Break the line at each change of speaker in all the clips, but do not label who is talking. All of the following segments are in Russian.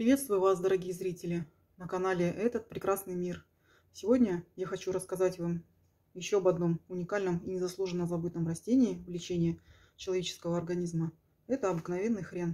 Приветствую вас, дорогие зрители, на канале «Этот прекрасный мир». Сегодня я хочу рассказать вам еще об одном уникальном и незаслуженно забытом растении в лечении человеческого организма. Это обыкновенный хрен.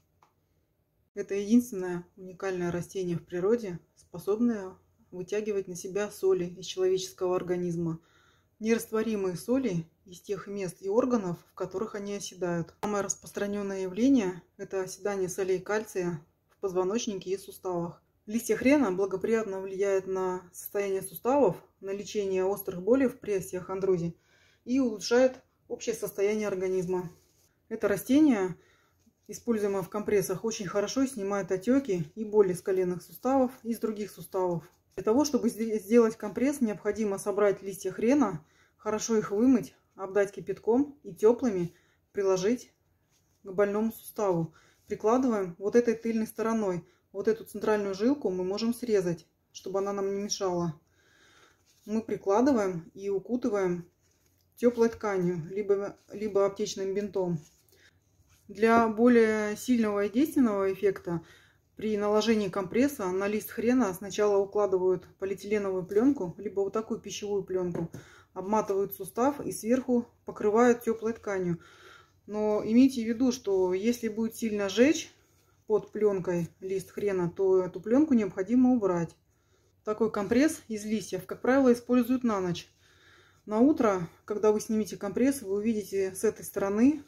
Это единственное уникальное растение в природе, способное вытягивать на себя соли из человеческого организма. Нерастворимые соли из тех мест и органов, в которых они оседают. Самое распространенное явление – это оседание солей кальция в позвоночнике и суставах. Листья хрена благоприятно влияют на состояние суставов, на лечение острых болей при остеохондрозе и улучшает общее состояние организма. Это растение, используемое в компрессах, очень хорошо снимает отеки и боли с коленных суставов и с других суставов. Для того, чтобы сделать компресс, необходимо собрать листья хрена, хорошо их вымыть, обдать кипятком и теплыми приложить к больному суставу. Прикладываем вот этой тыльной стороной. Вот эту центральную жилку мы можем срезать, чтобы она нам не мешала. Мы прикладываем и укутываем теплой тканью, либо аптечным бинтом. Для более сильного и действенного эффекта при наложении компресса на лист хрена сначала укладывают полиэтиленовую пленку, либо вот такую пищевую пленку, обматывают сустав и сверху покрывают теплой тканью. Но имейте в виду, что если будет сильно жечь под пленкой лист хрена, то эту пленку необходимо убрать. Такой компресс из листьев, как правило, используют на ночь. На утро, когда вы снимете компресс, вы увидите с этой стороны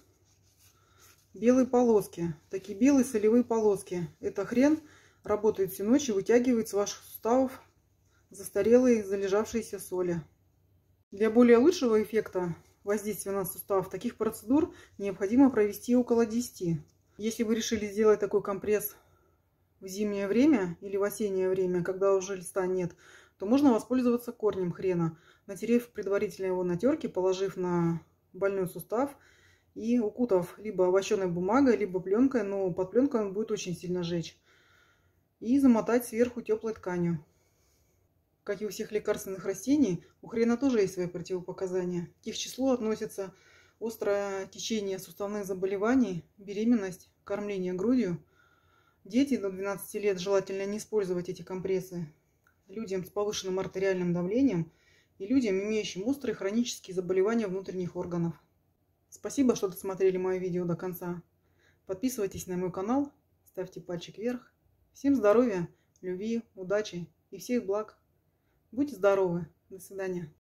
белые полоски, такие белые солевые полоски. Это хрен работает всю ночь и вытягивает с ваших суставов застарелые залежавшиеся соли. Для более лучшего эффекта воздействия на сустав таких процедур необходимо провести около 10. Если вы решили сделать такой компресс в зимнее время или в осеннее время, когда уже листа нет, то можно воспользоваться корнем хрена, натерев предварительно его на терке, положив на больной сустав и укутав либо овощеной бумагой, либо пленкой, но под пленкой он будет очень сильно жечь, и замотать сверху теплой тканью. Как и у всех лекарственных растений, у хрена тоже есть свои противопоказания. К их числу относятся острое течение суставных заболеваний, беременность, кормление грудью. Дети до 12 лет желательно не использовать эти компрессы. Людям с повышенным артериальным давлением и людям, имеющим острые хронические заболевания внутренних органов. Спасибо, что досмотрели мое видео до конца. Подписывайтесь на мой канал, ставьте пальчик вверх. Всем здоровья, любви, удачи и всех благ. Будьте здоровы. До свидания.